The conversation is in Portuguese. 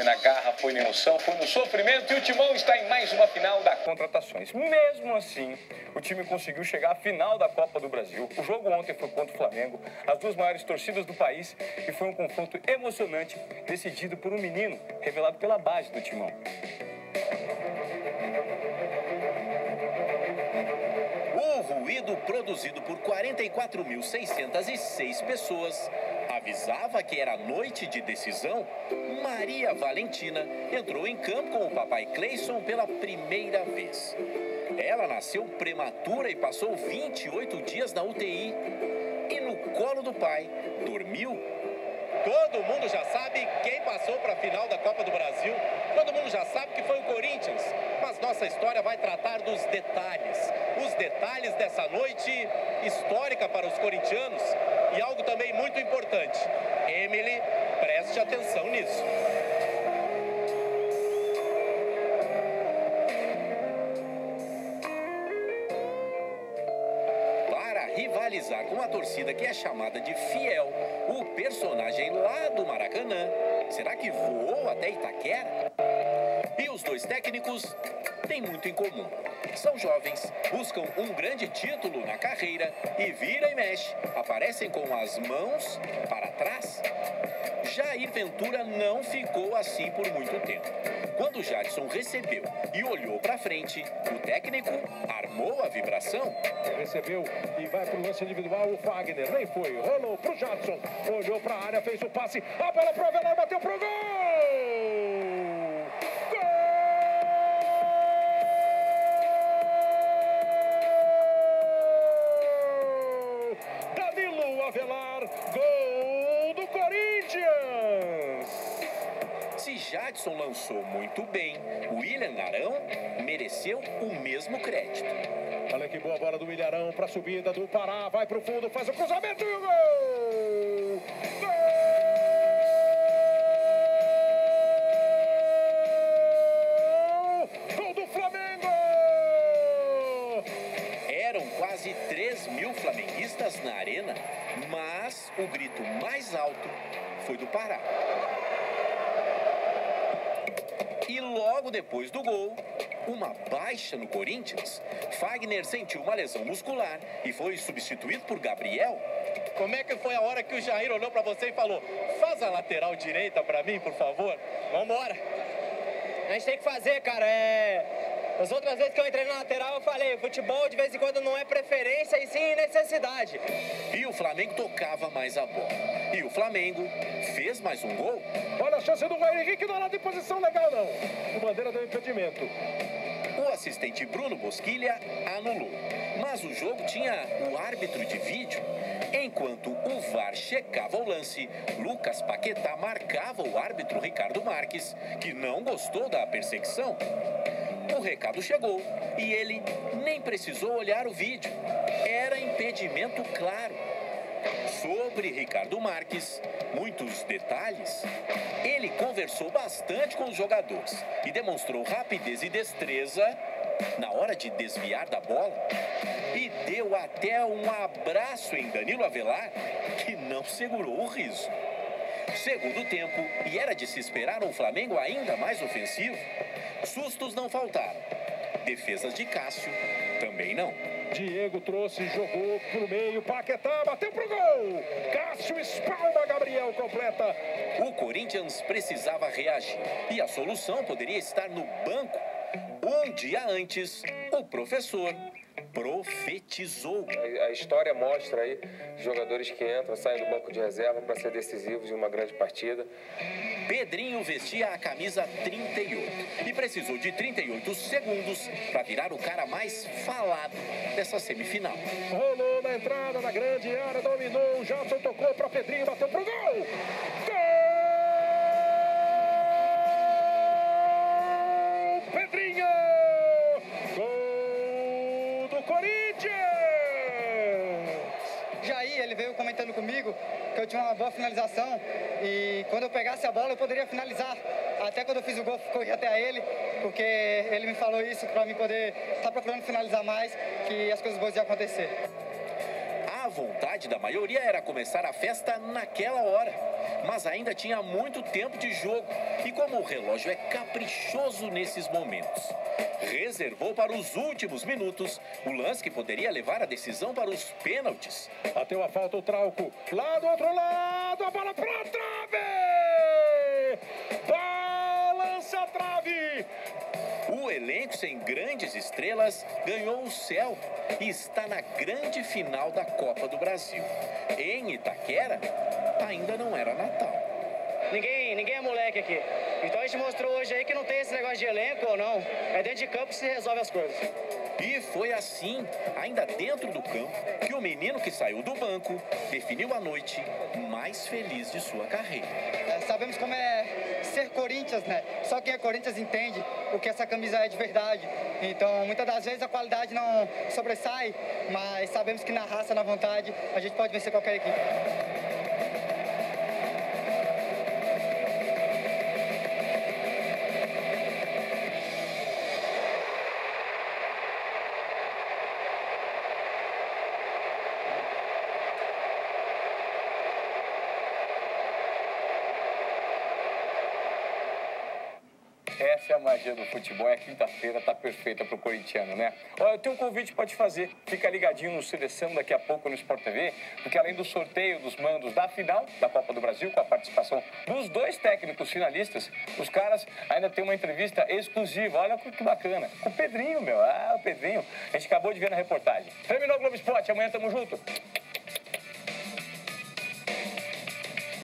foi na garra, foi na emoção, foi no sofrimento e o Timão está em mais uma final da contratações. Mesmo assim, o time conseguiu chegar à final da Copa do Brasil. O jogo ontem foi contra o Flamengo, as duas maiores torcidas do país, e foi um confronto emocionante, decidido por um menino revelado pela base do Timão. O ruído produzido por 44.606 pessoas avisava que era noite de decisão. Maria Valentina entrou em campo com o papai Cleison pela primeira vez. Ela nasceu prematura e passou 28 dias na UTI. E no colo do pai, dormiu. Todo mundo já sabe quem passou para a final da Copa do Brasil. Todo mundo já sabe que foi o Corinthians. Mas nossa história vai tratar dos detalhes. Os detalhes dessa noite histórica para os corintianos. E algo também muito importante. Emily, preste atenção nisso. Para rivalizar com a torcida que é chamada de fiel, o personagem lá do Maracanã, será que voou até Itaquera? E os dois técnicos têm muito em comum. São jovens, buscam um grande título na carreira e vira e mexe, aparecem com as mãos para trás. Jair Ventura não ficou assim por muito tempo. Quando Jadson recebeu e olhou para frente, o técnico armou a vibração. Recebeu e vai para o lance individual, o Fagner nem foi, rolou para o Jadson, olhou para a área, fez o passe, a bola para o Avelar, bateu pro gol! Avelar, gol do Corinthians! Se Jadson lançou muito bem, o William Arão mereceu o mesmo crédito. Olha que boa bola do William Arão para a subida do Pará, vai para o fundo, faz o cruzamento e o gol! Gol! Gol do Flamengo! Eram quase 3.000 flamenguistas na arena, mas o grito mais alto foi do Pará. E logo depois do gol, uma baixa no Corinthians. Fagner sentiu uma lesão muscular e foi substituído por Gabriel. Como é que foi a hora que o Jair olhou para você e falou: faz a lateral direita para mim, por favor? Vambora. A gente tem que fazer, cara. As outras vezes que eu entrei na lateral, eu falei, futebol de vez em quando não é preferência e sim necessidade. E o Flamengo tocava mais a bola. E o Flamengo fez mais um gol. Olha a chance do Rui Henrique, não era de posição legal, não. O bandeira deu impedimento. O assistente Bruno Bosquilha anulou. Mas o jogo tinha o árbitro de vídeo. Enquanto o VAR checava o lance, Lucas Paquetá marcava o árbitro Ricardo Marques, que não gostou da perseguição. O recado chegou e ele nem precisou olhar o vídeo. Era impedimento claro. Sobre Ricardo Marques, muitos detalhes. Ele conversou bastante com os jogadores e demonstrou rapidez e destreza na hora de desviar da bola. E deu até um abraço em Danilo Avelar, que não segurou o riso. Segundo tempo, e era de se esperar um Flamengo ainda mais ofensivo. Sustos não faltaram. Defesas de Cássio também não. Diego trouxe, jogou pro meio, Paquetá bateu pro gol. Cássio espalma, Gabriel completa. O Corinthians precisava reagir e a solução poderia estar no banco. Um dia antes, o professor profetizou. A história mostra aí jogadores que entram, saem do banco de reserva para ser decisivos em uma grande partida. Pedrinho vestia a camisa 38 e precisou de 38 segundos para virar o cara mais falado dessa semifinal. Rolou na entrada da grande área, dominou, o Jadson tocou para Pedrinho, bateu pro gol! Gol! Pedrinho! Gol do Corinthians! Jair, ele veio comentando comigo que eu tinha uma boa finalização e quando eu pegasse a bola eu poderia finalizar. Até quando eu fiz o gol, corri até ele, porque ele me falou isso para mim poder estar procurando finalizar mais, que as coisas boas iam acontecer. A vontade da maioria era começar a festa naquela hora, mas ainda tinha muito tempo de jogo e como o relógio é caprichoso nesses momentos, reservou para os últimos minutos o lance que poderia levar a decisão para os pênaltis. Bateu a falta o Trauco, lá do outro lado, a bola pra trave! Balança a trave! O elenco sem grandes estrelas ganhou o céu e está na grande final da Copa do Brasil. Em Itaquera, ainda não era Natal. Ninguém é moleque aqui. Então a gente mostrou hoje aí que não tem esse negócio de elenco ou não. É dentro de campo que se resolve as coisas. E foi assim, ainda dentro do campo, que o menino que saiu do banco definiu a noite mais feliz de sua carreira. Sabemos como é ser Corinthians, né? Só quem é Corinthians entende o que essa camisa é de verdade. Então, muitas das vezes a qualidade não sobressai, mas sabemos que na raça, na vontade, a gente pode vencer qualquer equipe. Essa é a magia do futebol e a quinta-feira tá perfeita pro corintiano, né? Olha, eu tenho um convite pra te fazer. Fica ligadinho no Seleção daqui a pouco no Sport TV, porque além do sorteio dos mandos da final da Copa do Brasil, com a participação dos 2 técnicos finalistas, os caras ainda tem uma entrevista exclusiva. Olha que bacana. Com o Pedrinho, meu. Ah, o Pedrinho. A gente acabou de ver na reportagem. Terminou o Globo Esporte. Amanhã tamo junto.